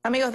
Amigos,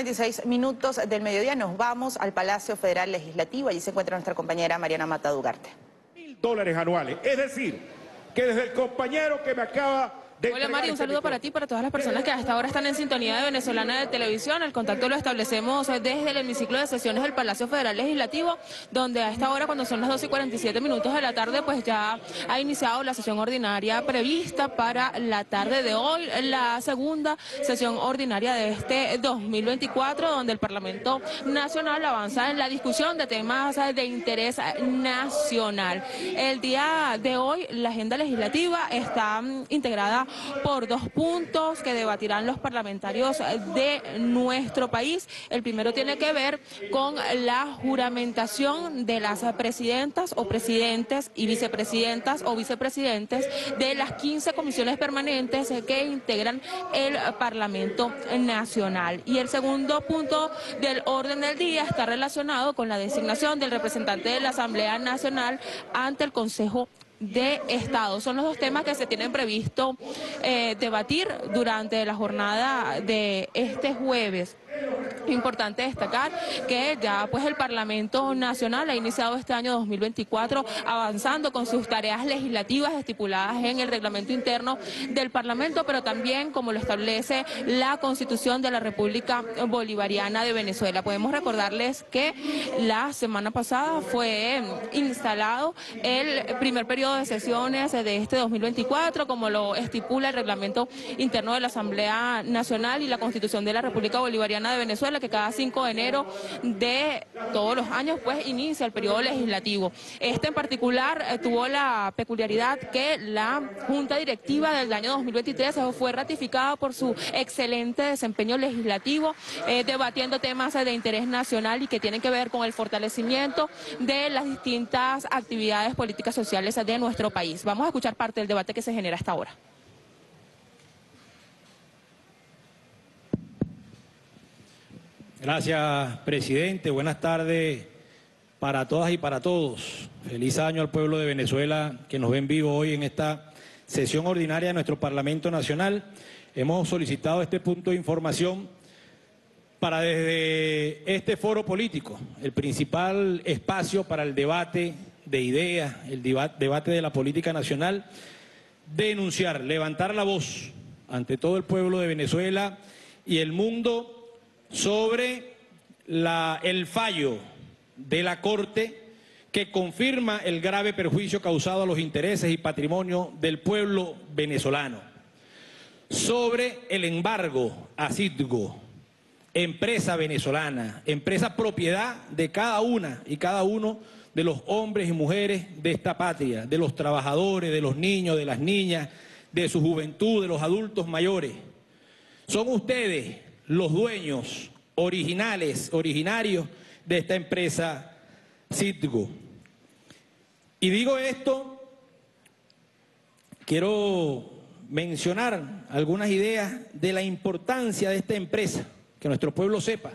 12:46 del mediodía, nos vamos al Palacio Federal Legislativo. Allí se encuentra nuestra compañera Mariana Mata Ugarte. $1.000 anuales, es decir, que desde el compañero que me acaba de... Hola Mari, un saludo para ti y para todas las personas que hasta ahora están en sintonía de Venezolana de Televisión. El contacto lo establecemos desde el hemiciclo de sesiones del Palacio Federal Legislativo, donde a esta hora, cuando son las 12:47 de la tarde, pues ya ha iniciado la sesión ordinaria prevista para la tarde de hoy, la segunda sesión ordinaria de este 2024, donde el Parlamento Nacional avanza en la discusión de temas de interés nacional. El día de hoy, la agenda legislativa está integrada por dos puntos que debatirán los parlamentarios de nuestro país. El primero tiene que ver con la juramentación de las presidentas o presidentes y vicepresidentas o vicepresidentes de las 15 comisiones permanentes que integran el Parlamento Nacional. Y el segundo punto del orden del día está relacionado con la designación del representante de la Asamblea Nacional ante el Consejo de Estado. Son los dos temas que se tienen previsto debatir durante la jornada de este jueves. Importante destacar que ya pues el Parlamento Nacional ha iniciado este año 2024 avanzando con sus tareas legislativas estipuladas en el reglamento interno del Parlamento, pero también como lo establece la Constitución de la República Bolivariana de Venezuela. Podemos recordarles que la semana pasada fue instalado el primer periodo de sesiones de este 2024, como lo estipula el reglamento interno de la Asamblea Nacional y la Constitución de la República Bolivariana de Venezuela, que cada 5 de enero de todos los años pues inicia el periodo legislativo. Este en particular tuvo la peculiaridad que la Junta Directiva del año 2023 fue ratificada por su excelente desempeño legislativo, debatiendo temas de interés nacional y que tienen que ver con el fortalecimiento de las distintas actividades políticas sociales de nuestro país. Vamos a escuchar parte del debate que se genera hasta ahora. Gracias, presidente. Buenas tardes para todas y para todos. Feliz año al pueblo de Venezuela que nos ve en vivo hoy en esta sesión ordinaria de nuestro Parlamento Nacional. Hemos solicitado este punto de información para desde este foro político, el principal espacio para el debate de ideas, el debate de la política nacional, denunciar, levantar la voz ante todo el pueblo de Venezuela y el mundo sobre el fallo de la Corte que confirma el grave perjuicio causado a los intereses y patrimonio del pueblo venezolano, sobre el embargo a Citgo, empresa venezolana, empresa propiedad de cada una y cada uno de los hombres y mujeres de esta patria, de los trabajadores, de los niños, de las niñas, de su juventud, de los adultos mayores. Son ustedes los dueños originarios de esta empresa Citgo. Y digo esto, quiero mencionar algunas ideas de la importancia de esta empresa, que nuestro pueblo sepa.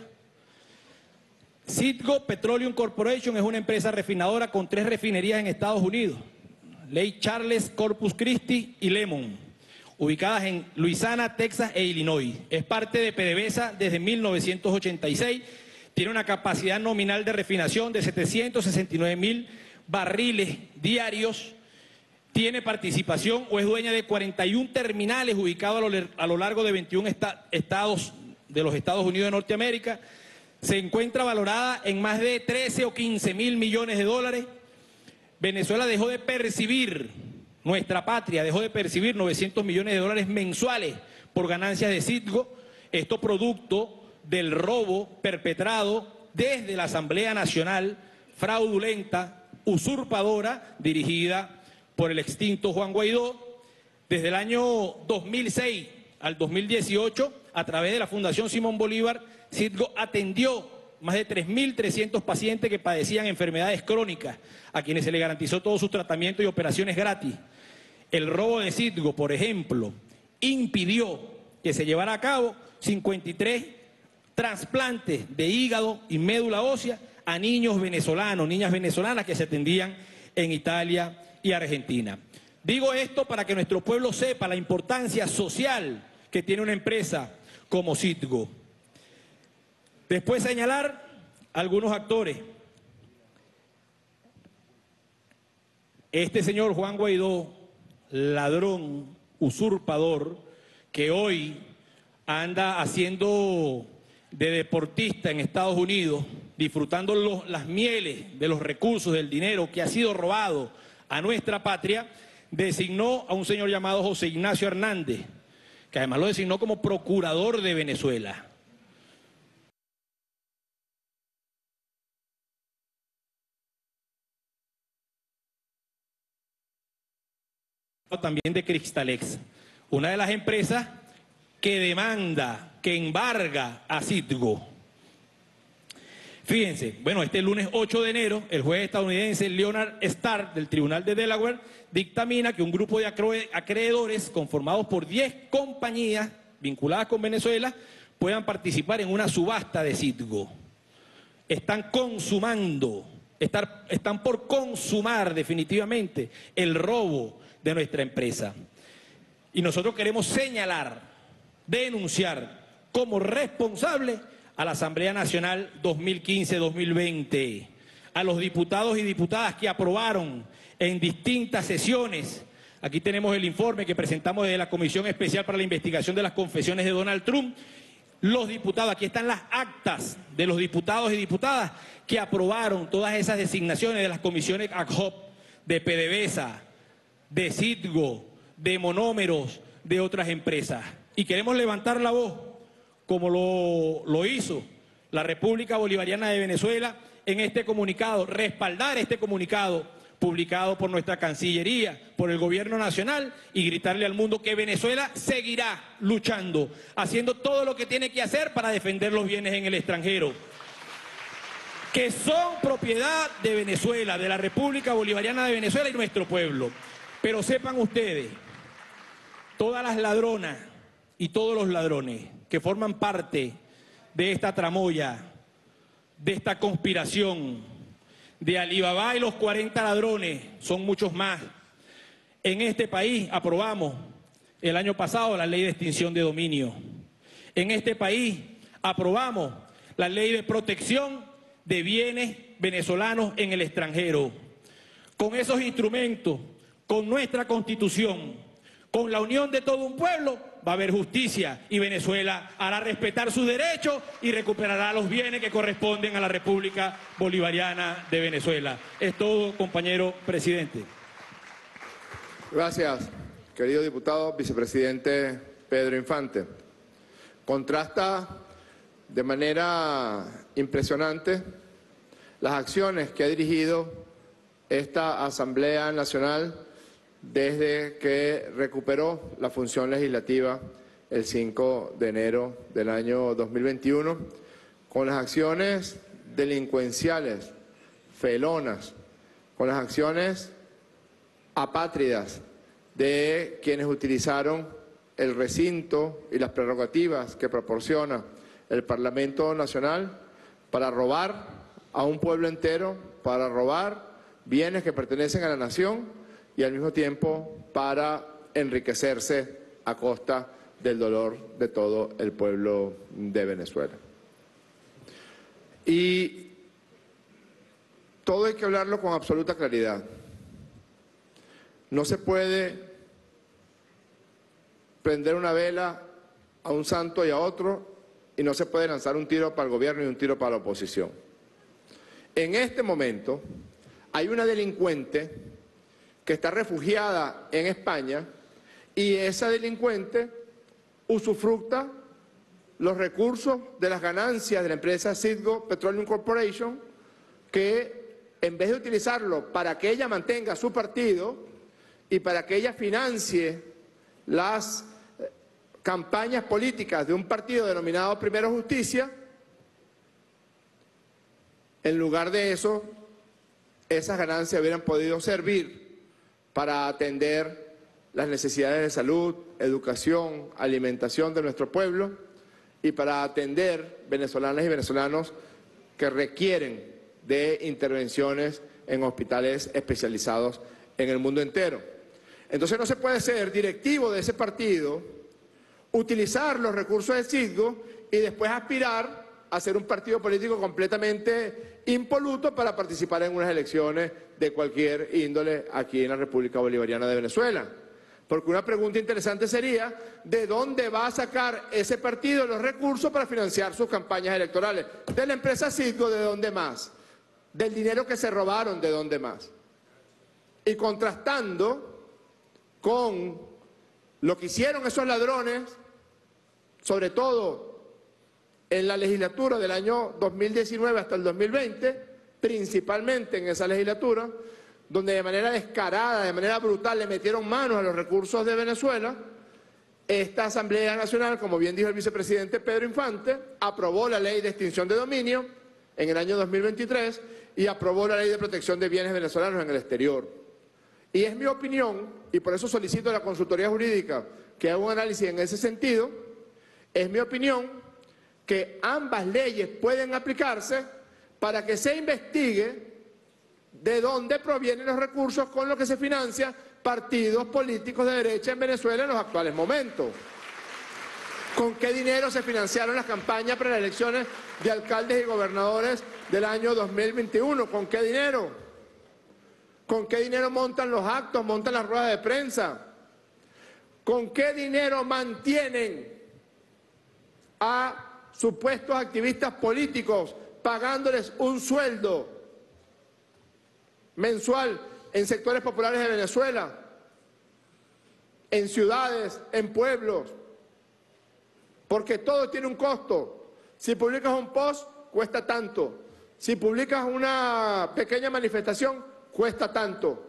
Citgo Petroleum Corporation es una empresa refinadora con 3 refinerías en Estados Unidos, Lake Charles, Corpus Christi y Lemon, ubicadas en Luisiana, Texas e Illinois. Es parte de PDVSA desde 1986, tiene una capacidad nominal de refinación de 769.000 barriles diarios, tiene participación o es dueña de 41 terminales ubicados a lo largo de 21 estados de los Estados Unidos de Norteamérica, se encuentra valorada en más de 13 o 15.000 millones de dólares. Venezuela dejó de percibir, nuestra patria dejó de percibir 900 millones de dólares mensuales por ganancias de Citgo, esto producto del robo perpetrado desde la Asamblea Nacional, fraudulenta, usurpadora, dirigida por el extinto Juan Guaidó. Desde el año 2006 al 2018, a través de la Fundación Simón Bolívar, Citgo atendió más de 3.300 pacientes que padecían enfermedades crónicas, a quienes se les garantizó todos sus tratamientos y operaciones gratis. El robo de Citgo, por ejemplo, impidió que se llevara a cabo 53 trasplantes de hígado y médula ósea a niños venezolanos, niñas venezolanas que se atendían en Italia y Argentina. Digo esto para que nuestro pueblo sepa la importancia social que tiene una empresa como Citgo. Después señalar algunos actores. Este señor Juan Guaidó, ladrón, usurpador, que hoy anda haciendo de deportista en Estados Unidos, disfrutando las mieles de los recursos, del dinero que ha sido robado a nuestra patria, designó a un señor llamado José Ignacio Hernández, que además lo designó como procurador de Venezuela. También de Cristalex, una de las empresas que demanda, que embarga a Citgo. Fíjense, bueno, este lunes 8 de enero, el juez estadounidense Leonard Starr del Tribunal de Delaware dictamina que un grupo de acreedores conformados por 10 compañías vinculadas con Venezuela puedan participar en una subasta de Citgo. Están consumando, están por consumar definitivamente el robo de nuestra empresa. Y nosotros queremos señalar, denunciar como responsable a la Asamblea Nacional 2015-2020, a los diputados y diputadas que aprobaron en distintas sesiones. Aquí tenemos el informe que presentamos desde la Comisión Especial para la Investigación de las Confesiones de Donald Trump. Los diputados, aquí están las actas de los diputados y diputadas que aprobaron todas esas designaciones de las comisiones ad hoc de PDVSA, de Citgo, de Monómeros, de otras empresas. Y queremos levantar la voz, como lo hizo la República Bolivariana de Venezuela en este comunicado, respaldar este comunicado publicado por nuestra Cancillería, por el Gobierno Nacional, y gritarle al mundo que Venezuela seguirá luchando, haciendo todo lo que tiene que hacer para defender los bienes en el extranjero, que son propiedad de Venezuela, de la República Bolivariana de Venezuela y nuestro pueblo. Pero sepan ustedes, todas las ladronas y todos los ladrones que forman parte de esta tramoya, de esta conspiración, de Alibaba y los 40 ladrones, son muchos más. En este país aprobamos el año pasado la ley de extinción de dominio. En este país aprobamos la ley de protección de bienes venezolanos en el extranjero. Con esos instrumentos, con nuestra Constitución, con la unión de todo un pueblo, va a haber justicia y Venezuela hará respetar sus derechos y recuperará los bienes que corresponden a la República Bolivariana de Venezuela. Es todo, compañero presidente. Gracias, querido diputado vicepresidente Pedro Infante. Contrasta de manera impresionante las acciones que ha dirigido esta Asamblea Nacional desde que recuperó la función legislativa el 5 de enero del año 2021, con las acciones delincuenciales, felonas, con las acciones apátridas de quienes utilizaron el recinto y las prerrogativas que proporciona el Parlamento Nacional para robar a un pueblo entero, para robar bienes que pertenecen a la nación y al mismo tiempo para enriquecerse a costa del dolor de todo el pueblo de Venezuela. Y todo hay que hablarlo con absoluta claridad. No se puede prender una vela a un santo y a otro, y no se puede lanzar un tiro para el gobierno y un tiro para la oposición. En este momento hay una delincuente que está refugiada en España y esa delincuente usufructa los recursos de las ganancias de la empresa Citgo Petroleum Corporation, que en vez de utilizarlo para que ella mantenga su partido y para que ella financie las campañas políticas de un partido denominado Primero Justicia, en lugar de eso, esas ganancias hubieran podido servir para atender las necesidades de salud, educación, alimentación de nuestro pueblo y para atender venezolanas y venezolanos que requieren de intervenciones en hospitales especializados en el mundo entero. Entonces no se puede ser directivo de ese partido, utilizar los recursos de Citgo y después aspirar a ser un partido político completamente impoluto para participar en unas elecciones de cualquier índole aquí en la República Bolivariana de Venezuela. Porque una pregunta interesante sería, ¿de dónde va a sacar ese partido los recursos para financiar sus campañas electorales? ¿De la empresa Citgo? ¿De dónde más? ¿Del dinero que se robaron? ¿De dónde más? Y contrastando con lo que hicieron esos ladrones, sobre todo en la legislatura del año 2019 hasta el 2020, principalmente en esa legislatura, donde de manera descarada, de manera brutal, le metieron manos a los recursos de Venezuela, esta Asamblea Nacional, como bien dijo el vicepresidente Pedro Infante, aprobó la Ley de Extinción de Dominio en el año 2023 y aprobó la Ley de Protección de Bienes Venezolanos en el Exterior. Y es mi opinión, y por eso solicito a la consultoría jurídica que haga un análisis en ese sentido, es mi opinión que ambas leyes pueden aplicarse para que se investigue de dónde provienen los recursos con los que se financian partidos políticos de derecha en Venezuela en los actuales momentos. ¿Con qué dinero se financiaron las campañas para las elecciones de alcaldes y gobernadores del año 2021? ¿Con qué dinero? ¿Con qué dinero montan los actos, montan las ruedas de prensa? ¿Con qué dinero mantienen a supuestos activistas políticos pagándoles un sueldo mensual en sectores populares de Venezuela, en ciudades, en pueblos? Porque todo tiene un costo. Si publicas un post, cuesta tanto. Si publicas una pequeña manifestación, cuesta tanto.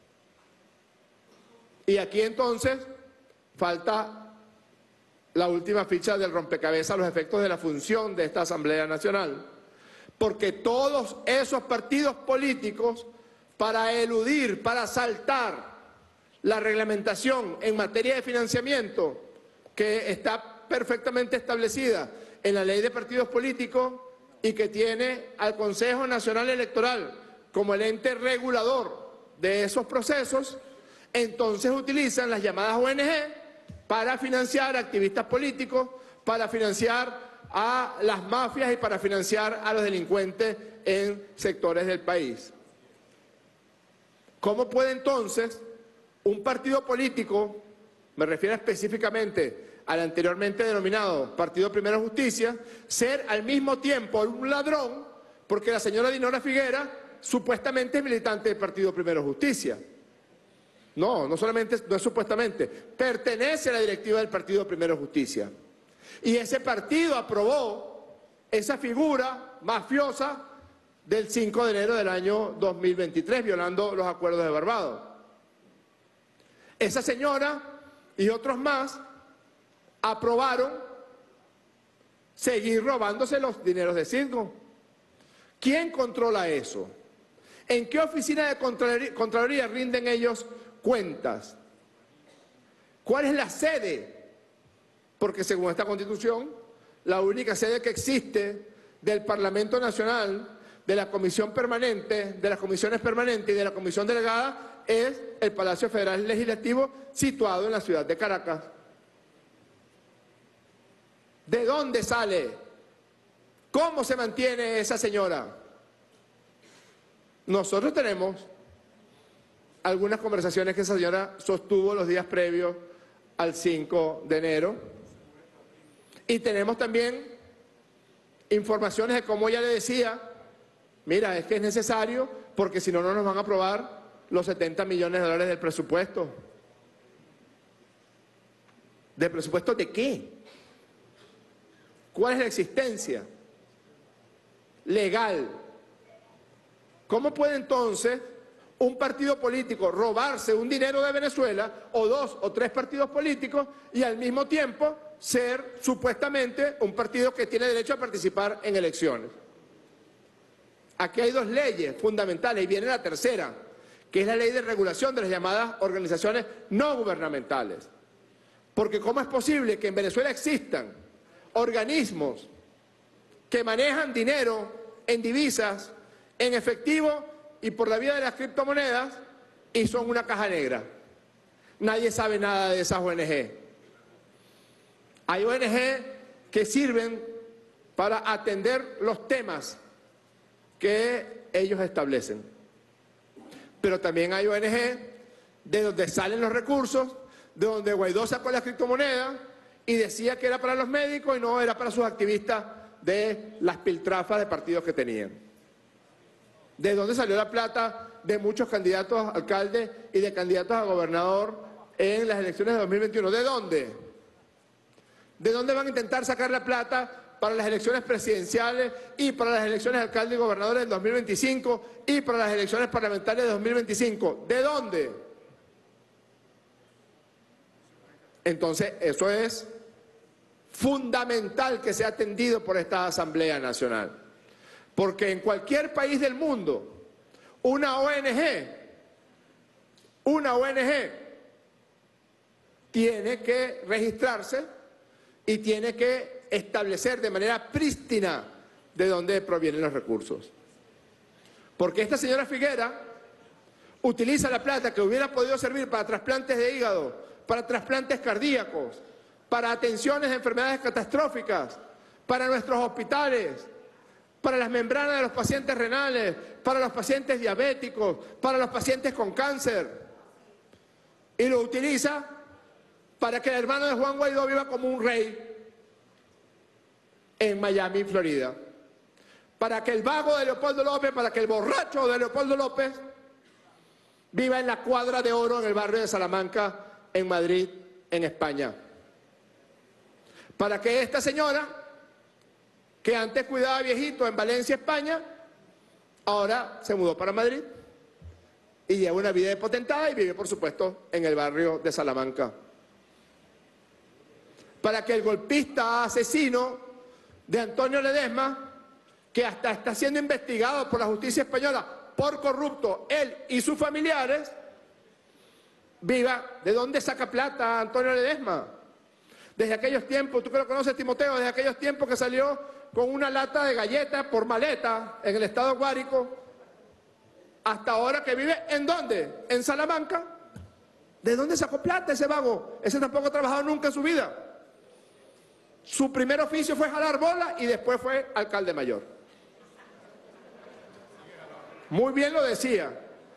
Y aquí entonces falta la última ficha del rompecabezas a los efectos de la función de esta Asamblea Nacional. Porque todos esos partidos políticos, para eludir, para saltar la reglamentación en materia de financiamiento que está perfectamente establecida en la Ley de Partidos Políticos y que tiene al Consejo Nacional Electoral como el ente regulador de esos procesos, entonces utilizan las llamadas ONG para financiar a activistas políticos, para financiar a las mafias y para financiar a los delincuentes en sectores del país. ¿Cómo puede entonces un partido político, me refiero específicamente al anteriormente denominado Partido Primero Justicia, ser al mismo tiempo un ladrón, porque la señora Dinora Figuera supuestamente es militante del Partido Primero Justicia? No, no solamente, no es supuestamente, pertenece a la directiva del Partido Primero Justicia. Y ese partido aprobó esa figura mafiosa del 5 de enero del año 2023, violando los acuerdos de Barbados. Esa señora y otros más aprobaron seguir robándose los dineros de Citgo. ¿Quién controla eso? ¿En qué oficina de Contraloría rinden ellos cuentas? ¿Cuál es la sede? Porque según esta Constitución, la única sede que existe del Parlamento Nacional, de la Comisión Permanente, de las comisiones permanentes y de la Comisión Delegada es el Palacio Federal Legislativo situado en la ciudad de Caracas. ¿De dónde sale? ¿Cómo se mantiene esa señora? Nosotros tenemos algunas conversaciones que esa señora sostuvo los días previos al 5 de enero y tenemos también informaciones de cómo ella le decía: mira, es que es necesario porque si no, no nos van a aprobar los 70 millones de dólares del presupuesto. ¿Del presupuesto de qué? ¿Cuál es la existencia legal? ¿Cómo puede entonces un partido político robarse un dinero de Venezuela, o 2 o 3 partidos políticos, y al mismo tiempo ser supuestamente un partido que tiene derecho a participar en elecciones? Aquí hay 2 leyes fundamentales y viene la tercera, que es la ley de regulación de las llamadas organizaciones no gubernamentales. Porque ¿cómo es posible que en Venezuela existan organismos que manejan dinero en divisas, en efectivo y por la vía de las criptomonedas y son una caja negra? Nadie sabe nada de esas ONG. Hay ONG que sirven para atender los temas que ellos establecen. Pero también hay ONG de donde salen los recursos, de donde Guaidó sacó la criptomoneda y decía que era para los médicos y no era para sus activistas de las piltrafas de partidos que tenían. ¿De dónde salió la plata de muchos candidatos a alcalde y de candidatos a gobernador en las elecciones de 2021? ¿De dónde? ¿De dónde van a intentar sacar la plata para las elecciones presidenciales y para las elecciones de alcalde y gobernadores del 2025 y para las elecciones parlamentarias de 2025? ¿De dónde? Entonces, eso es fundamental que sea atendido por esta Asamblea Nacional. Porque en cualquier país del mundo, una ONG tiene que registrarse y tiene que establecer de manera prístina de dónde provienen los recursos. Porque esta señora Figuera utiliza la plata que hubiera podido servir para trasplantes de hígado, para trasplantes cardíacos, para atenciones de enfermedades catastróficas, para nuestros hospitales, para las membranas de los pacientes renales, para los pacientes diabéticos, para los pacientes con cáncer. Y lo utiliza para que el hermano de Juan Guaidó viva como un rey en Miami, Florida. Para que el vago de Leopoldo López, para que el borracho de Leopoldo López viva en la Cuadra de Oro en el barrio de Salamanca, en Madrid, en España. Para que esta señora, que antes cuidaba viejitos en Valencia, España, ahora se mudó para Madrid y lleva una vida de potentada y vive, por supuesto, en el barrio de Salamanca. Para que el golpista asesino de Antonio Ledesma, que hasta está siendo investigado por la justicia española por corrupto, él y sus familiares, viva. ¿De dónde saca plata Antonio Ledesma? Desde aquellos tiempos, tú que lo conoces, Timoteo, desde aquellos tiempos que salió con una lata de galletas por maleta en el estado Guárico, hasta ahora que vive, ¿en dónde? ¿En Salamanca? ¿De dónde sacó plata ese vago? Ese tampoco ha trabajado nunca en su vida. Su primer oficio fue jalar bola y después fue alcalde mayor. Muy bien lo decía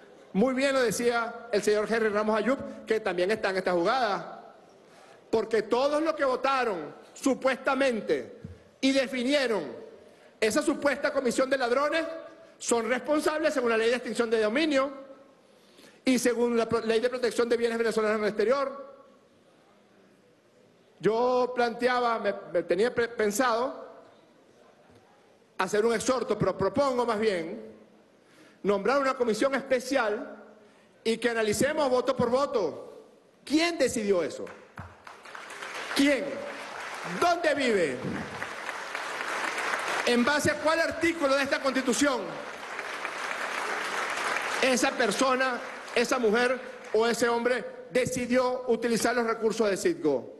el señor Henry Ramos Ayub, que también está en esta jugada. Porque todos los que votaron supuestamente y definieron esa supuesta comisión de ladrones son responsables según la ley de extinción de dominio y según la ley de protección de bienes venezolanos en el exterior. Yo planteaba, me tenía pensado hacer un exhorto, pero propongo más bien nombrar una comisión especial y que analicemos voto por voto. ¿Quién decidió eso? ¿Quién? ¿Dónde vive? ¿En base a cuál artículo de esta Constitución esa persona, esa mujer o ese hombre decidió utilizar los recursos de Citgo?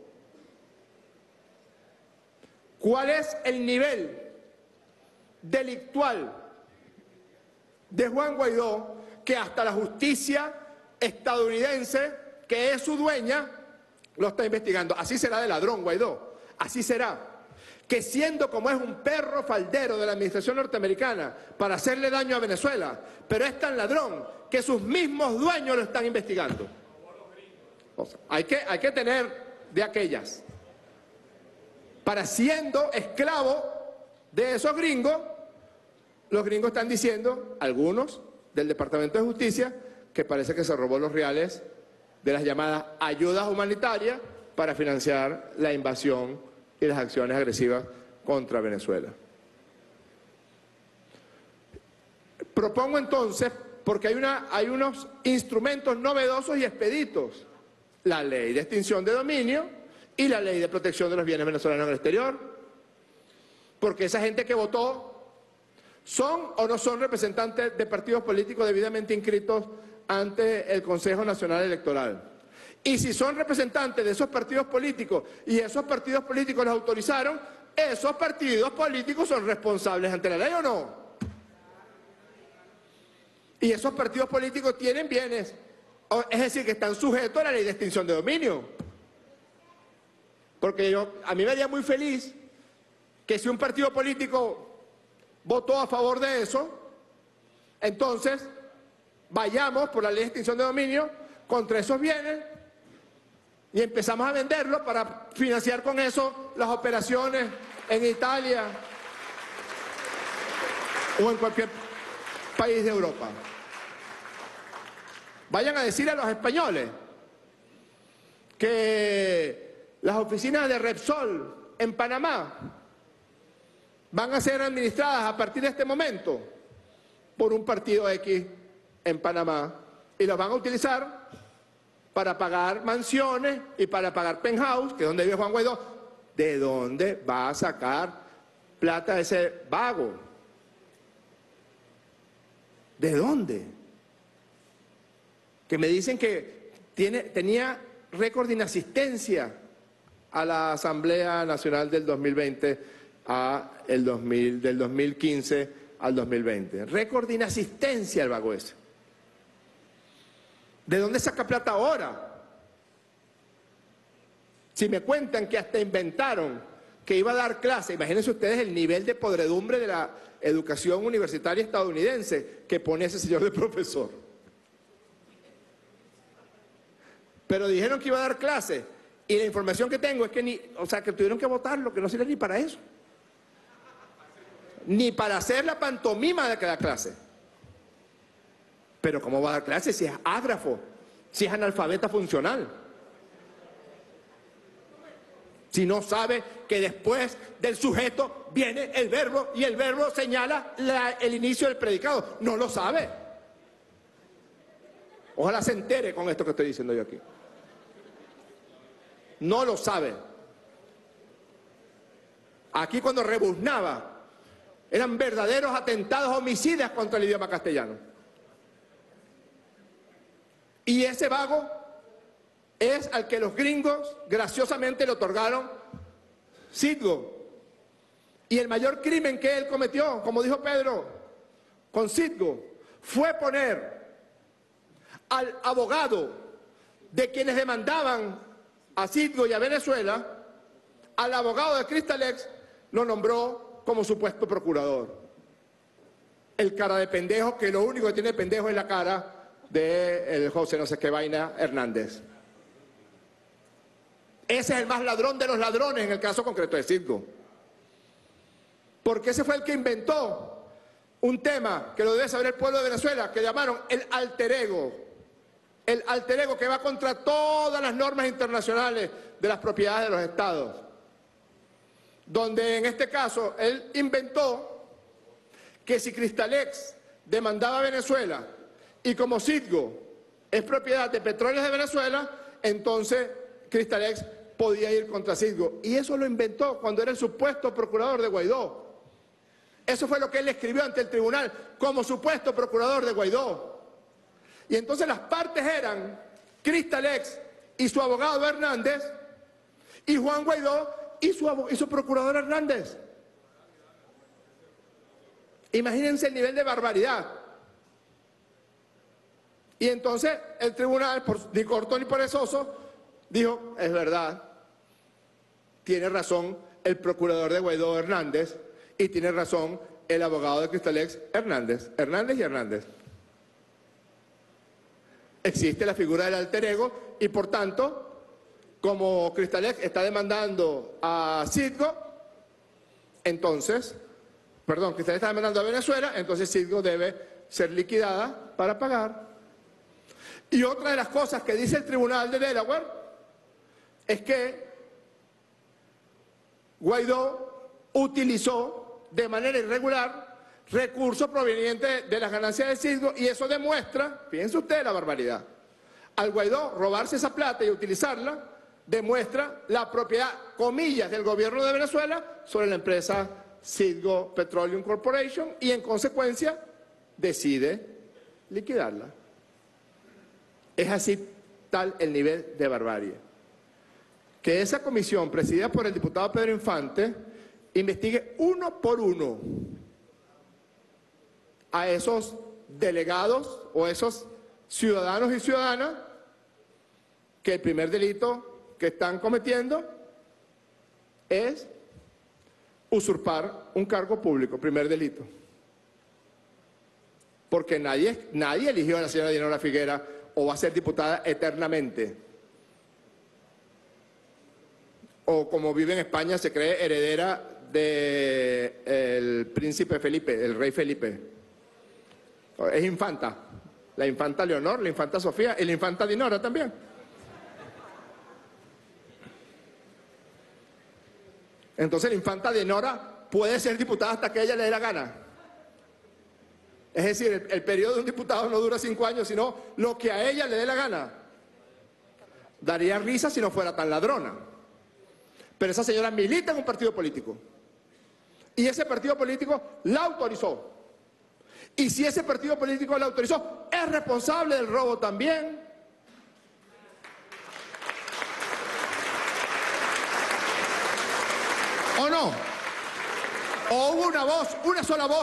¿Cuál es el nivel delictual de Juan Guaidó que hasta la justicia estadounidense, que es su dueña, lo está investigando? Así será de ladrón Guaidó, así será. Que siendo como es un perro faldero de la administración norteamericana para hacerle daño a Venezuela, pero es tan ladrón que sus mismos dueños lo están investigando. O sea, hay que tener de aquellas. Para siendo esclavo de esos gringos, los gringos están diciendo, algunos del Departamento de Justicia, que parece que se robó los reales de las llamadas ayudas humanitarias para financiar la invasión y las acciones agresivas contra Venezuela. Propongo entonces, porque hay unos instrumentos novedosos y expeditos, la ley de extinción de dominio y la ley de protección de los bienes venezolanos en el exterior, porque esa gente que votó son o no son representantes de partidos políticos debidamente inscritos ante el Consejo Nacional Electoral. Y si son representantes de esos partidos políticos y esos partidos políticos los autorizaron, esos partidos políticos son responsables ante la ley, ¿o no? Y esos partidos políticos tienen bienes, es decir, que están sujetos a la ley de extinción de dominio. Porque a mí me haría muy feliz que si un partido político votó a favor de eso, entonces vayamos por la ley de extinción de dominio contra esos bienes y empezamos a venderlos para financiar con eso las operaciones en Italia o en cualquier país de Europa. Vayan a decir a los españoles que las oficinas de Repsol en Panamá van a ser administradas a partir de este momento por un partido X en Panamá y los van a utilizar para pagar mansiones y para pagar penthouse, que es donde vive Juan Guaidó. ¿De dónde va a sacar plata ese vago? ¿De dónde? Que me dicen que tenía récord de inasistencia a la Asamblea Nacional del 2020 del 2015 al 2020. Récord de inasistencia el vago ese. ¿De dónde saca plata ahora? Si me cuentan que hasta inventaron que iba a dar clase, imagínense ustedes el nivel de podredumbre de la educación universitaria estadounidense que pone ese señor de profesor. Pero dijeron que iba a dar clase y la información que tengo es que que tuvieron que votarlo, que no sirve ni para eso. Ni para hacer la pantomima de cada clase. Pero ¿cómo va a dar clase si es ágrafo, si es analfabeta funcional? Si no sabe que después del sujeto viene el verbo y el verbo señala el inicio del predicado. No lo sabe. Ojalá se entere con esto que estoy diciendo yo aquí. No lo sabe. Aquí cuando rebuznaba, eran verdaderos atentados homicidas contra el idioma castellano. Y ese vago es al que los gringos graciosamente le otorgaron Citgo. Y el mayor crimen que él cometió, como dijo Pedro, con Citgo, fue poner al abogado de quienes demandaban a Citgo y a Venezuela, al abogado de Cristalex, lo nombró como supuesto procurador. El cara de pendejo, que lo único que tiene pendejo es la cara de el José no sé qué vaina Hernández. Ese es el más ladrón de los ladrones en el caso concreto de Citgo. Porque ese fue el que inventó un tema que lo debe saber el pueblo de Venezuela, que llamaron el alter ego. El alter ego que va contra todas las normas internacionales de las propiedades de los estados. Donde en este caso él inventó que si Cristalex demandaba a Venezuela y como Citgo es propiedad de Petróleos de Venezuela, entonces Cristalex podía ir contra Citgo. Y eso lo inventó cuando era el supuesto procurador de Guaidó. Eso fue lo que él escribió ante el tribunal como supuesto procurador de Guaidó. Y entonces las partes eran Cristalex y su abogado Hernández y Juan Guaidó y su procurador Hernández. Imagínense el nivel de barbaridad. Y entonces el tribunal, ni corto ni perezoso, dijo, es verdad, tiene razón el procurador de Guaidó Hernández y tiene razón el abogado de Cristalex Hernández y Hernández. Existe la figura del alter ego y por tanto, como Cristalex está demandando a Citgo, entonces, Cristalex está demandando a Venezuela, entonces Citgo debe ser liquidada para pagar. Y otra de las cosas que dice el tribunal de Delaware es que Guaidó utilizó de manera irregular recursos provenientes de las ganancias de Citgo y eso demuestra, fíjense ustedes la barbaridad, al Guaidó robarse esa plata y utilizarla, demuestra la propiedad, comillas, del gobierno de Venezuela sobre la empresa Citgo Petroleum Corporation y en consecuencia decide liquidarla. Es así tal el nivel de barbarie. Que esa comisión, presidida por el diputado Pedro Infante, investigue uno por uno a esos delegados o esos ciudadanos y ciudadanas que el primer delito que están cometiendo es usurpar un cargo público, primer delito. Porque nadie eligió a la señora Dinora Figuera o va a ser diputada eternamente. O como vive en España, se cree heredera del príncipe Felipe, el rey Felipe. Es infanta. La infanta Leonor, la infanta Sofía y la infanta Dinora también. Entonces la infanta Dinora puede ser diputada hasta que ella le dé la gana. Es decir, el periodo de un diputado no dura 5 años, sino lo que a ella le dé la gana. Daría risa si no fuera tan ladrona. Pero esa señora milita en un partido político. Y ese partido político la autorizó. Y si ese partido político la autorizó, es responsable del robo también. ¿O no? ¿O hubo una voz, una sola voz?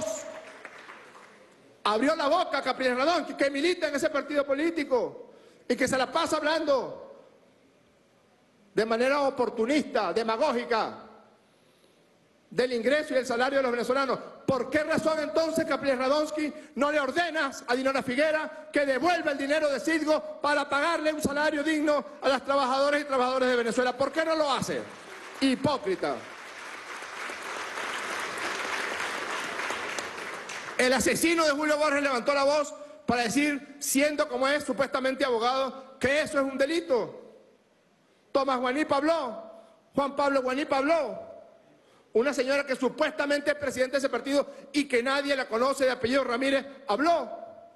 Abrió la boca Capriles Radón, que milita en ese partido político y que se la pasa hablando de manera oportunista, demagógica, del ingreso y el salario de los venezolanos. ¿Por qué razón entonces, Capriles Radonsky, no le ordenas a Dinora Figuera que devuelva el dinero de Citgo para pagarle un salario digno a las trabajadoras y trabajadores de Venezuela? ¿Por qué no lo hace? Hipócrita. El asesino de Julio Borges levantó la voz para decir, siendo como es supuestamente abogado, que eso es un delito. Tomás Guanipa habló, Juan Pablo Guanipa habló, una señora que supuestamente es presidenta de ese partido y que nadie la conoce de apellido Ramírez, habló.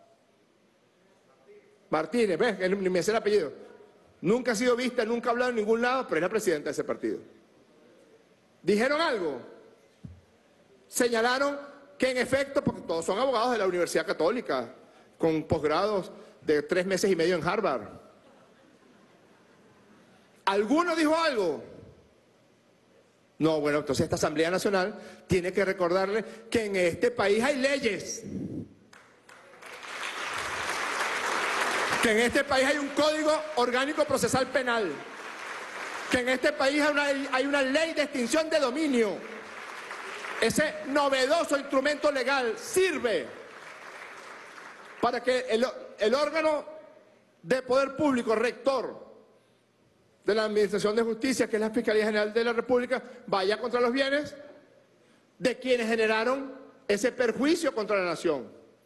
Martínez, ¿ves? Ni me sé el apellido. Nunca ha sido vista, nunca ha hablado en ningún lado, pero es la presidenta de ese partido. ¿Dijeron algo? Señalaron que en efecto, porque todos son abogados de la Universidad Católica, con posgrados de 3 meses y medio en Harvard. ¿Alguno dijo algo? No, bueno, entonces esta Asamblea Nacional tiene que recordarle que en este país hay leyes. Que en este país hay un Código Orgánico Procesal Penal. Que en este país hay una ley de extinción de dominio. Ese novedoso instrumento legal sirve para que el órgano de poder público, rector de la Administración de Justicia, que es la Fiscalía General de la República, vaya contra los bienes de quienes generaron ese perjuicio contra la nación.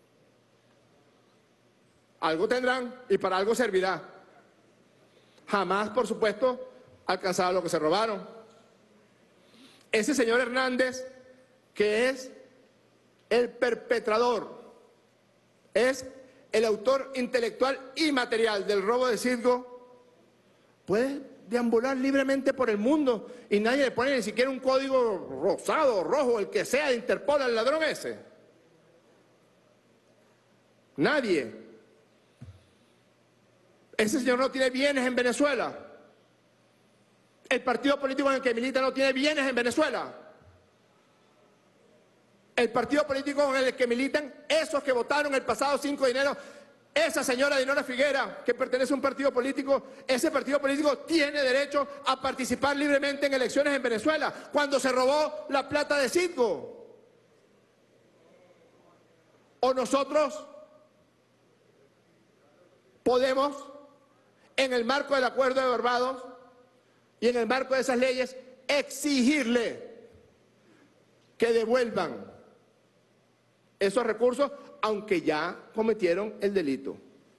Algo tendrán y para algo servirá. Jamás, por supuesto, alcanzado lo que se robaron. Ese señor Hernández, que es el perpetrador, es el autor intelectual y material del robo de Citgo, puede deambular libremente por el mundo y nadie le pone ni siquiera un código rosado, rojo, el que sea, de Interpol al ladrón ese. Nadie. Ese señor no tiene bienes en Venezuela. El partido político en el que milita no tiene bienes en Venezuela. El partido político en el que militan esos que votaron el pasado 5 de enero, esa señora Dinora Figuera, que pertenece a un partido político, ese partido político tiene derecho a participar libremente en elecciones en Venezuela, cuando se robó la plata de Citgo. O nosotros podemos, en el marco del Acuerdo de Barbados y en el marco de esas leyes, exigirle que devuelvan esos recursos, aunque ya cometieron el delito.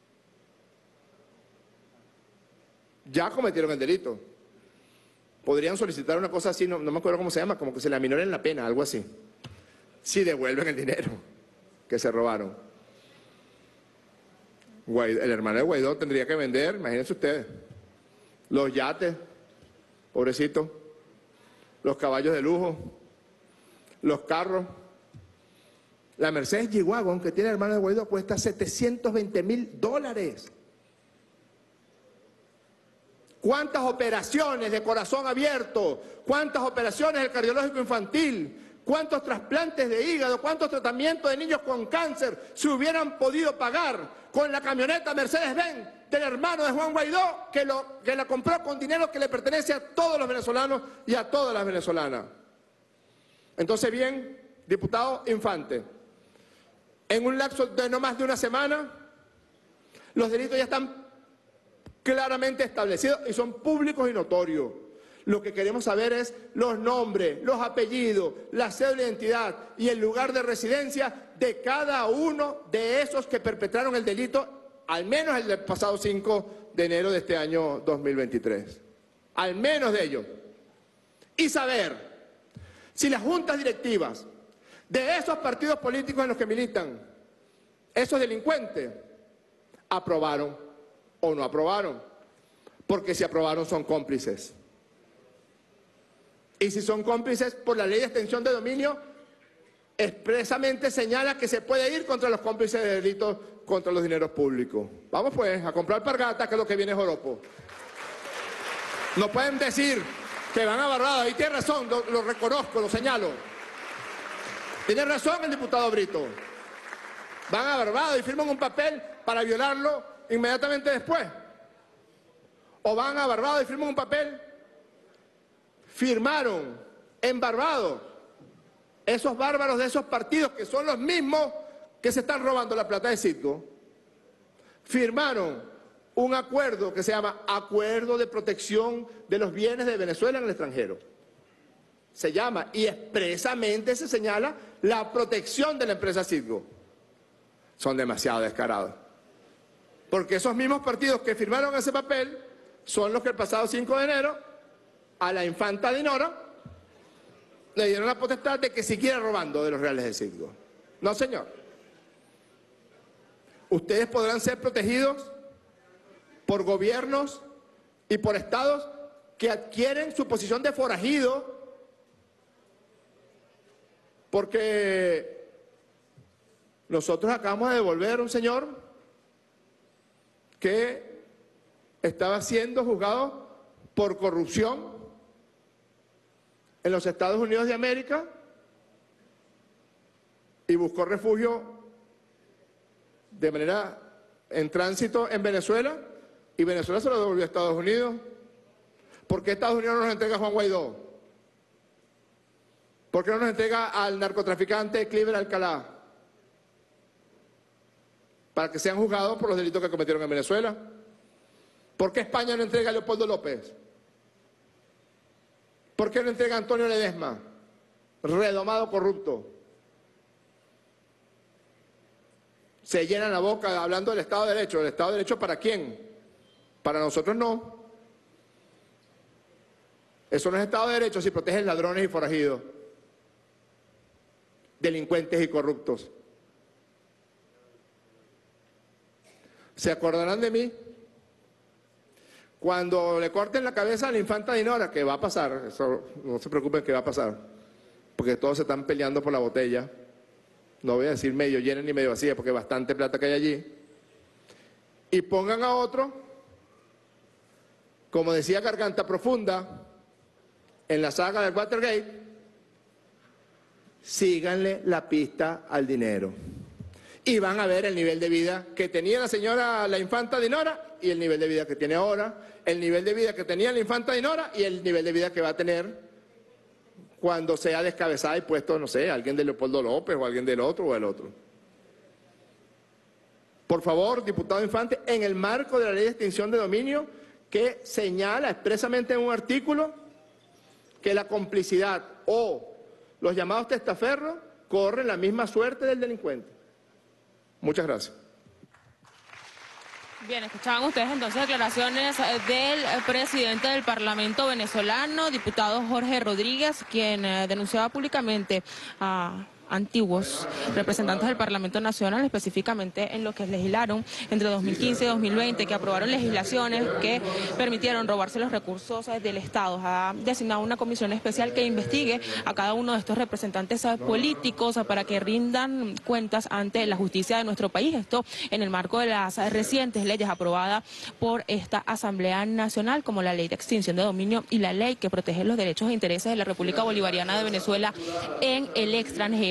Ya cometieron el delito. Podrían solicitar una cosa así, no me acuerdo cómo se llama, como que se le aminoren la pena, algo así. Si devuelven el dinero que se robaron. El hermano de Guaidó tendría que vender, imagínense ustedes, los yates, pobrecito, los caballos de lujo, los carros. La Mercedes G-Wagon que tiene el hermano de Guaidó cuesta $720.000. ¿Cuántas operaciones de corazón abierto? ¿Cuántas operaciones del cardiológico infantil? ¿Cuántos trasplantes de hígado? ¿Cuántos tratamientos de niños con cáncer se hubieran podido pagar con la camioneta Mercedes-Benz del hermano de Juan Guaidó, que la compró con dinero que le pertenece a todos los venezolanos y a todas las venezolanas? Entonces, bien, diputado Infante, en un lapso de no más de una semana, los delitos ya están claramente establecidos y son públicos y notorios. Lo que queremos saber es los nombres, los apellidos, la cédula de identidad y el lugar de residencia de cada uno de esos que perpetraron el delito, al menos el del pasado 5 de enero de este año 2023. Al menos de ellos. Y saber si las juntas directivas de esos partidos políticos en los que militan esos delincuentes aprobaron o no aprobaron. Porque si aprobaron son cómplices. Y si son cómplices, por la ley de extensión de dominio, expresamente señala que se puede ir contra los cómplices de delitos contra los dineros públicos. Vamos pues a comprar pargatas, que es lo que viene joropo. No pueden decir que van a Barbados. Ahí tiene razón, lo reconozco, lo señalo. Tiene razón el diputado Brito. Van a Barbados y firman un papel para violarlo inmediatamente después. O van a Barbados y firman un papel. Firmaron en Barbados esos bárbaros de esos partidos que son los mismos que se están robando la plata de Citgo. Firmaron un acuerdo que se llama Acuerdo de Protección de los Bienes de Venezuela en el extranjero. Se llama, y expresamente se señala la protección de la empresa Citgo. Son demasiado descarados. Porque esos mismos partidos que firmaron ese papel son los que el pasado 5 de enero a la infanta Dinora le dieron la potestad de que siguiera robando de los reales de Citgo. No, señor. Ustedes podrán ser protegidos por gobiernos y por estados que adquieren su posición de forajido porque nosotros acabamos de devolver a un señor que estaba siendo juzgado por corrupción en los Estados Unidos de América y buscó refugio de manera en tránsito en Venezuela y Venezuela se lo devolvió a Estados Unidos. ¿Por qué Estados Unidos no nos entrega a Juan Guaidó? ¿Por qué no nos entrega al narcotraficante Cliver Alcalá? Para que sean juzgados por los delitos que cometieron en Venezuela. ¿Por qué España no entrega a Leopoldo López? ¿Por qué no entrega a Antonio Ledesma? Redomado corrupto. Se llenan la boca hablando del Estado de Derecho. ¿El Estado de Derecho para quién? Para nosotros no. Eso no es Estado de Derecho si protegen ladrones y forajidos, delincuentes y corruptos. ¿Se acordarán de mí? Cuando le corten la cabeza a la infanta Dinora, que va a pasar, eso, no se preocupen que va a pasar, porque todos se están peleando por la botella. No voy a decir medio llena ni medio vacía, porque bastante plata que hay allí. Y pongan a otro, como decía Garganta Profunda, en la saga del Watergate, síganle la pista al dinero. Y van a ver el nivel de vida que tenía la señora, la infanta Dinora, y el nivel de vida que tiene ahora, el nivel de vida que tenía la infanta Dinora y el nivel de vida que va a tener cuando sea descabezada y puesto, no sé, alguien de Leopoldo López o alguien del otro o del otro. Por favor, diputado Infante, en el marco de la ley de extinción de dominio, que señala expresamente en un artículo que la complicidad o los llamados testaferros corren la misma suerte del delincuente. Muchas gracias. Bien, escuchaban ustedes entonces declaraciones del presidente del Parlamento venezolano, diputado Jorge Rodríguez, quien denunciaba públicamente a antiguos representantes del Parlamento Nacional, específicamente en lo que legislaron entre 2015 y 2020, que aprobaron legislaciones que permitieron robarse los recursos del Estado. Ha designado una comisión especial que investigue a cada uno de estos representantes políticos para que rindan cuentas ante la justicia de nuestro país. Esto en el marco de las recientes leyes aprobadas por esta Asamblea Nacional, como la Ley de Extinción de Dominio y la ley que protege los derechos e intereses de la República Bolivariana de Venezuela en el extranjero.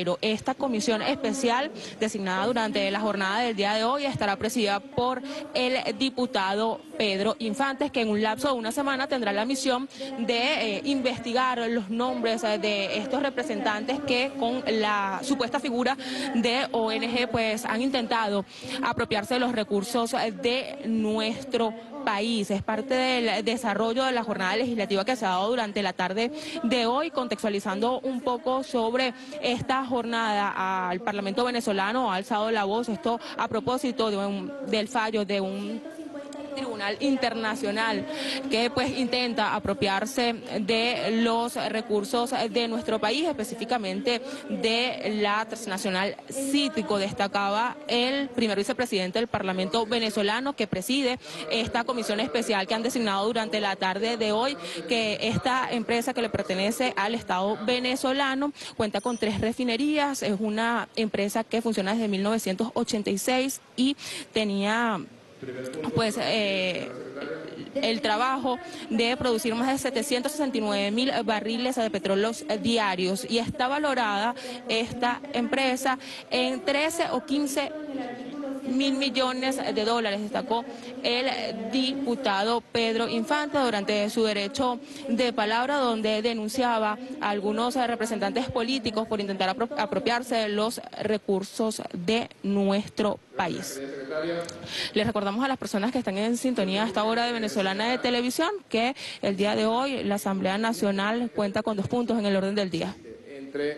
enero. Esta comisión especial designada durante la jornada del día de hoy estará presidida por el diputado Pedro Infantes, que en un lapso de una semana tendrá la misión de investigar los nombres de estos representantes que con la supuesta figura de ONG pues han intentado apropiarse de los recursos de nuestro país. Es parte del desarrollo de la jornada legislativa que se ha dado durante la tarde de hoy, contextualizando un poco sobre esta jornada. Al Parlamento venezolano ha alzado la voz, esto a propósito del fallo de un tribunal internacional que pues intenta apropiarse de los recursos de nuestro país, específicamente de la transnacional Cítrico. Destacaba el primer vicepresidente del Parlamento venezolano, que preside esta comisión especial que han designado durante la tarde de hoy, que esta empresa que le pertenece al Estado venezolano cuenta con 3 refinerías, es una empresa que funciona desde 1986 y tenía pues el trabajo de producir más de 769.000 barriles de petróleos diarios, y está valorada esta empresa en 13 o 15 mil millones de dólares, destacó el diputado Pedro Infante durante su derecho de palabra, donde denunciaba a algunos representantes políticos por intentar apropiarse de los recursos de nuestro país. Les recordamos a las personas que están en sintonía a esta hora de Venezolana de Televisión que el día de hoy la Asamblea Nacional cuenta con 2 puntos en el orden del día. Entre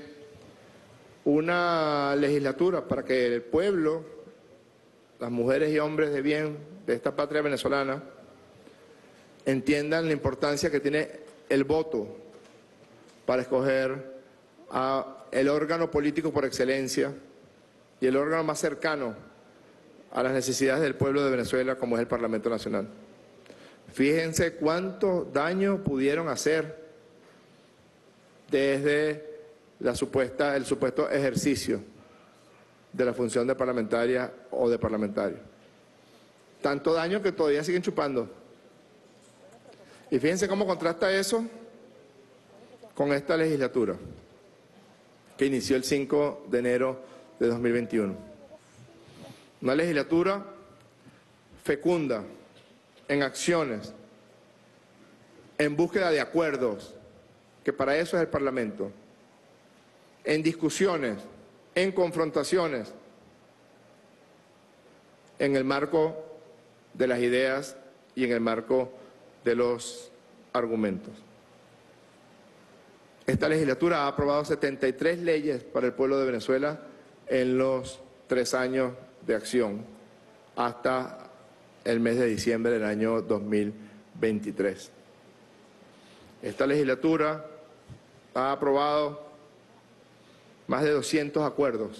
una legislatura para que el pueblo, las mujeres y hombres de bien de esta patria venezolana entiendan la importancia que tiene el voto para escoger a el órgano político por excelencia y el órgano más cercano a las necesidades del pueblo de Venezuela, como es el Parlamento Nacional. Fíjense cuánto daño pudieron hacer desde el supuesto ejercicio de la función de parlamentaria o de parlamentario. Tanto daño que todavía siguen chupando. Y fíjense cómo contrasta eso con esta legislatura que inició el 5 de enero de 2021. Una legislatura fecunda en acciones, en búsqueda de acuerdos, que para eso es el Parlamento, en discusiones, en confrontaciones, en el marco de las ideas y en el marco de los argumentos. Esta legislatura ha aprobado 73 leyes para el pueblo de Venezuela en los 3 años de acción, hasta el mes de diciembre del año 2023. Esta legislatura ha aprobado más de 200 acuerdos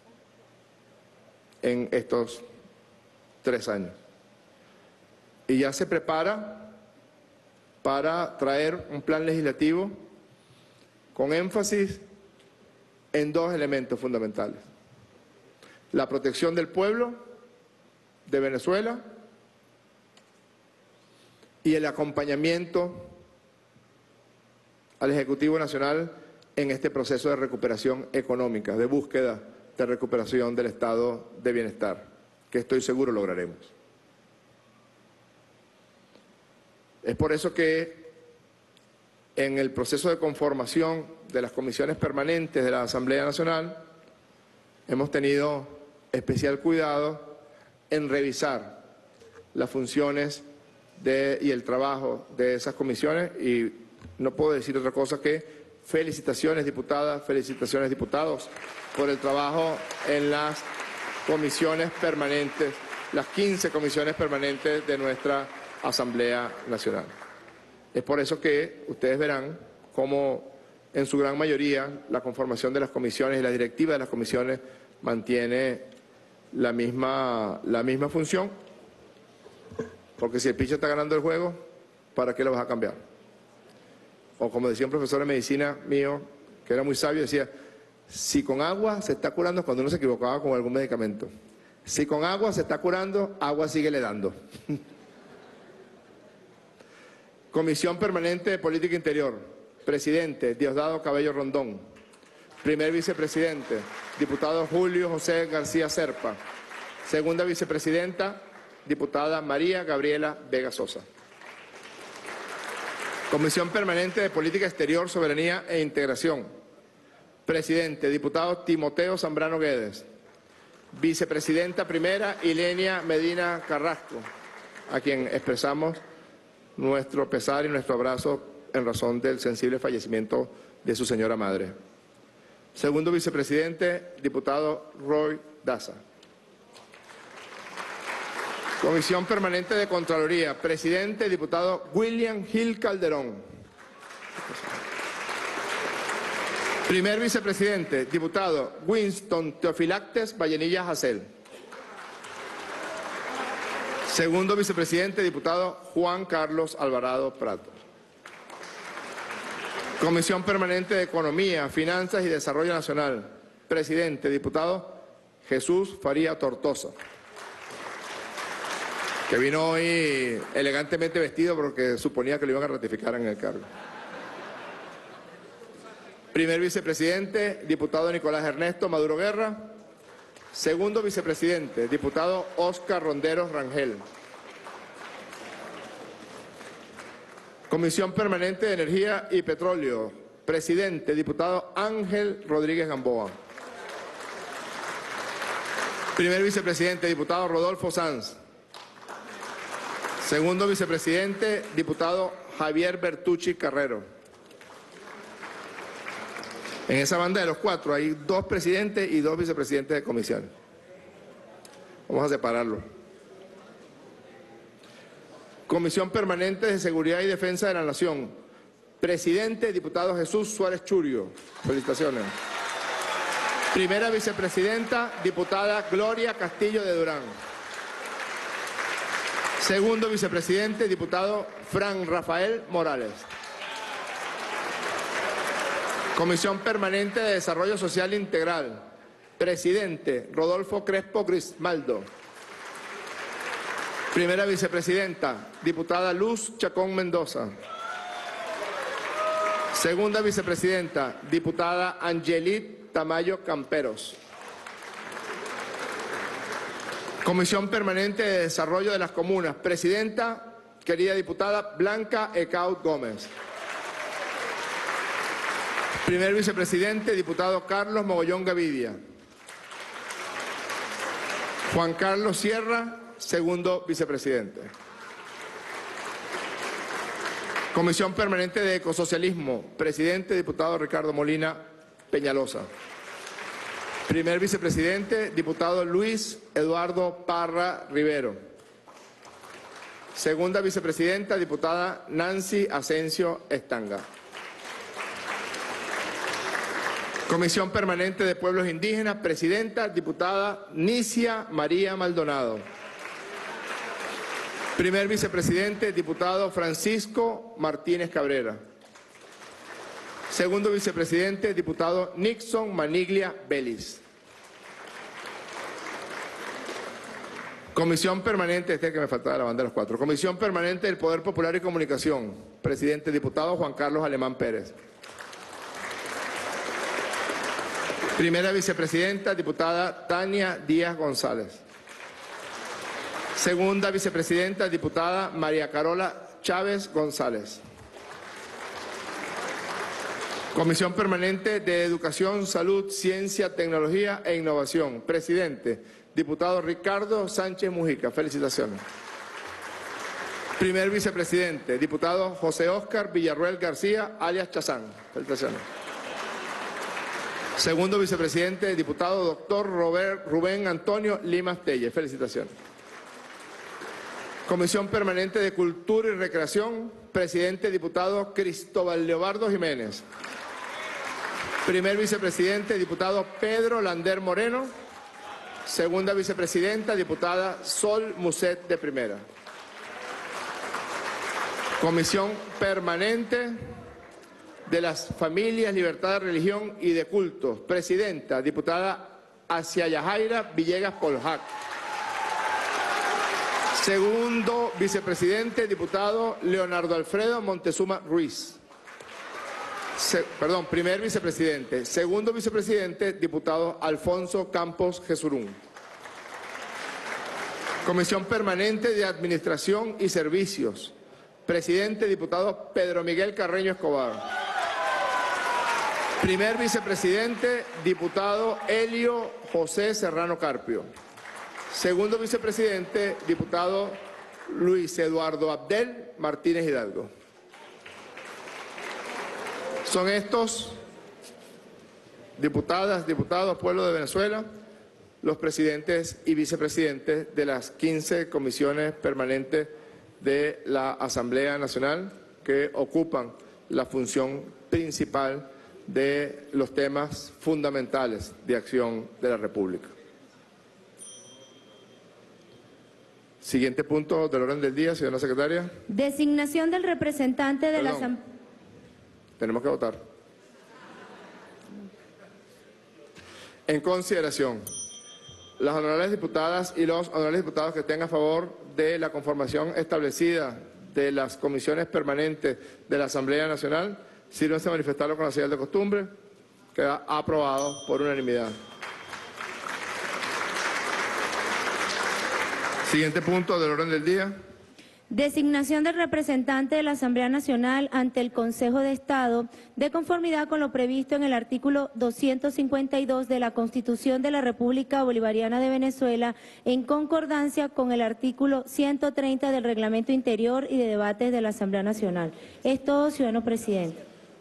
en estos 3 años. Y ya se prepara para traer un plan legislativo con énfasis en 2 elementos fundamentales: la protección del pueblo de Venezuela y el acompañamiento al Ejecutivo Nacional en este proceso de recuperación económica, de búsqueda de recuperación del estado de bienestar, que estoy seguro lograremos. Es por eso que en el proceso de conformación de las comisiones permanentes de la Asamblea Nacional hemos tenido especial cuidado en revisar las funciones y el trabajo de esas comisiones, y no puedo decir otra cosa que felicitaciones diputadas, felicitaciones diputados por el trabajo en las comisiones permanentes, las 15 comisiones permanentes de nuestra Asamblea Nacional. Es por eso que ustedes verán cómo en su gran mayoría la conformación de las comisiones y la directiva de las comisiones mantiene la misma función, porque si el picho está ganando el juego, ¿para qué lo vas a cambiar? O como decía un profesor de medicina mío, que era muy sabio, decía, si con agua se está curando, cuando uno se equivocaba con algún medicamento, si con agua se está curando, agua síguele dando. Comisión Permanente de Política Interior, presidente Diosdado Cabello Rondón. Primer vicepresidente, diputado Julio José García Serpa. Segunda vicepresidenta, diputada María Gabriela Vega Sosa. Comisión Permanente de Política Exterior, Soberanía e Integración. Presidente, diputado Timoteo Zambrano Guedes. Vicepresidenta primera, Ilenia Medina Carrasco, a quien expresamos nuestro pesar y nuestro abrazo en razón del sensible fallecimiento de su señora madre. Segundo vicepresidente, diputado Roy Daza. Comisión Permanente de Contraloría. Presidente, diputado William Gil Calderón. Primer vicepresidente, diputado Winston Teofilactes Vallenilla Hasél. Segundo vicepresidente, diputado Juan Carlos Alvarado Prato. Comisión Permanente de Economía, Finanzas y Desarrollo Nacional. Presidente, diputado Jesús Faría Tortosa, que vino hoy elegantemente vestido porque suponía que lo iban a ratificar en el cargo. Primer vicepresidente, diputado Nicolás Ernesto Maduro Guerra. Segundo vicepresidente, diputado Óscar Ronderos Rangel. Comisión Permanente de Energía y Petróleo. Presidente, diputado Ángel Rodríguez Gamboa. Primer vicepresidente, diputado Rodolfo Sanz. Segundo vicepresidente, diputado Javier Bertucci Carrero. En esa banda de los cuatro hay 2 presidentes y 2 vicepresidentes de comisiones. Vamos a separarlo. Comisión Permanente de Seguridad y Defensa de la Nación. Presidente, diputado Jesús Suárez Churio. Felicitaciones. Primera vicepresidenta, diputada Gloria Castillo de Durán. Segundo vicepresidente, diputado Fran Rafael Morales. Comisión Permanente de Desarrollo Social Integral. Presidente, Rodolfo Crespo Grismaldo. Primera vicepresidenta, diputada Luz Chacón Mendoza. Segunda vicepresidenta, diputada Angelit Tamayo Camperos. Comisión Permanente de Desarrollo de las Comunas. Presidenta, querida diputada Blanca Ecaut Gómez. Primer vicepresidente, diputado Carlos Mogollón Gavidia. Juan Carlos Sierra, segundo vicepresidente. Comisión Permanente de Ecosocialismo. Presidente, diputado Ricardo Molina Peñalosa. Primer vicepresidente, diputado Luis Eduardo Parra Rivero. Segunda vicepresidenta, diputada Nancy Asensio Estanga. Comisión Permanente de Pueblos Indígenas, presidenta, diputada Nicia María Maldonado. Primer vicepresidente, diputado Francisco Martínez Cabrera. Segundo vicepresidente, diputado Nixon Maniglia Vélez. Comisión Permanente, que me faltaba la banda de los 4. Comisión Permanente del Poder Popular y Comunicación. Presidente, diputado Juan Carlos Alemán Pérez. Primera vicepresidenta, diputada Tania Díaz González. Segunda vicepresidenta, diputada María Carola Chávez González. Comisión Permanente de Educación, Salud, Ciencia, Tecnología e Innovación. Presidente, diputado Ricardo Sánchez Mujica. Felicitaciones. Primer vicepresidente, diputado José Óscar Villarruel García, alias Chazán. Felicitaciones. Segundo vicepresidente, diputado doctor Rubén Antonio Limas Telle. Felicitaciones. Comisión Permanente de Cultura y Recreación, presidente, diputado Cristóbal Leobardo Jiménez. Primer vicepresidente, diputado Pedro Lander Moreno. Segunda vicepresidenta, diputada Sol Muset de Primera. Comisión Permanente de las Familias, Libertad de Religión y de Cultos. Presidenta, diputada Asia Yajaira Villegas Poljac. Segundo vicepresidente, diputado Leonardo Alfredo Montezuma Ruiz. Primer vicepresidente. Segundo vicepresidente, diputado Alfonso Campos Jesurún. Comisión Permanente de Administración y Servicios. Presidente, diputado Pedro Miguel Carreño Escobar. Primer vicepresidente, diputado Helio José Serrano Carpio. Segundo vicepresidente, diputado Luis Eduardo Abdel Martínez Hidalgo. Son estos, diputadas, diputados, pueblo de Venezuela, los presidentes y vicepresidentes de las 15 comisiones permanentes de la Asamblea Nacional que ocupan la función principal de los temas fundamentales de acción de la República. Siguiente punto del orden del día, señora secretaria. Designación del representante de la Asamblea. Tenemos que votar. En consideración, las honorables diputadas y los honorables diputados que estén a favor de la conformación establecida de las comisiones permanentes de la Asamblea Nacional, sírvanse a manifestarlo con la señal de costumbre. Queda aprobado por unanimidad. Siguiente punto del orden del día. Designación del representante de la Asamblea Nacional ante el Consejo de Estado, de conformidad con lo previsto en el artículo 252 de la Constitución de la República Bolivariana de Venezuela, en concordancia con el artículo 130 del Reglamento Interior y de Debates de la Asamblea Nacional. Es todo, ciudadano presidente.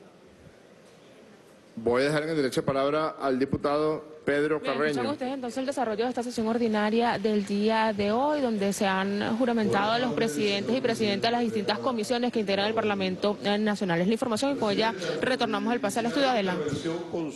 Voy a dejar en el derecho de palabra al diputado Pedro Carreño. Escuchan ustedes entonces el desarrollo de esta sesión ordinaria del día de hoy, donde se han juramentado a los presidentes y presidentas de las distintas comisiones que integran el Parlamento Nacional. Es la información y con ella retornamos al pase al estudio. Adelante.